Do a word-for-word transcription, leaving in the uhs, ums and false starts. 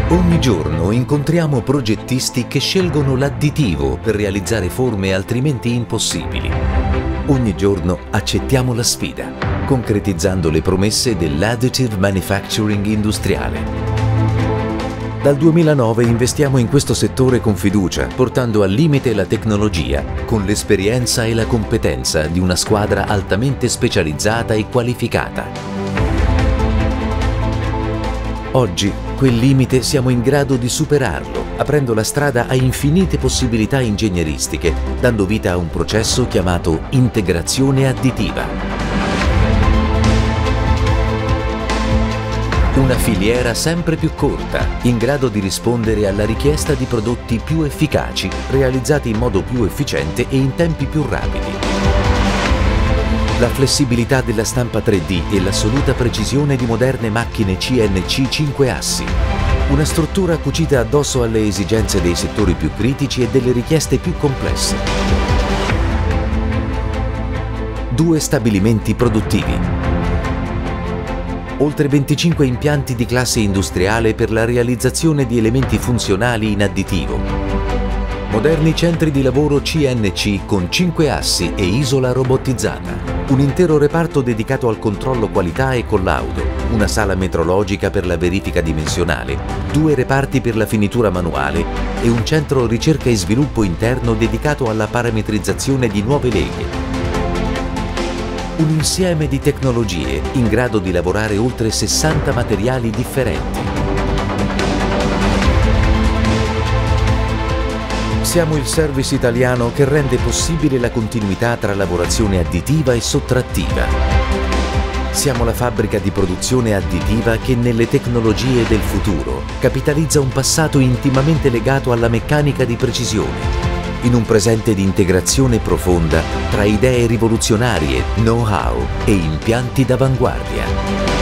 Ogni giorno incontriamo progettisti che scelgono l'additivo per realizzare forme altrimenti impossibili. Ogni giorno accettiamo la sfida, concretizzando le promesse dell'additive manufacturing industriale. Dal duemilanove investiamo in questo settore con fiducia, portando al limite la tecnologia, con l'esperienza e la competenza di una squadra altamente specializzata e qualificata. Oggi quel limite siamo in grado di superarlo, aprendo la strada a infinite possibilità ingegneristiche, dando vita a un processo chiamato integrazione additiva. Una filiera sempre più corta, in grado di rispondere alla richiesta di prodotti più efficaci, realizzati in modo più efficiente e in tempi più rapidi. La flessibilità della stampa tre D e l'assoluta precisione di moderne macchine C N C cinque assi. Una struttura cucita addosso alle esigenze dei settori più critici e delle richieste più complesse. Due stabilimenti produttivi. Oltre venticinque impianti di classe industriale per la realizzazione di elementi funzionali in additivo. Moderni centri di lavoro C N C con cinque assi e isola robotizzata. Un intero reparto dedicato al controllo qualità e collaudo, una sala metrologica per la verifica dimensionale, due reparti per la finitura manuale e un centro ricerca e sviluppo interno dedicato alla parametrizzazione di nuove leghe. Un insieme di tecnologie in grado di lavorare oltre sessanta materiali differenti. Siamo il service italiano che rende possibile la continuità tra lavorazione additiva e sottrattiva. Siamo la fabbrica di produzione additiva che nelle tecnologie del futuro capitalizza un passato intimamente legato alla meccanica di precisione, in un presente di integrazione profonda tra idee rivoluzionarie, know-how e impianti d'avanguardia.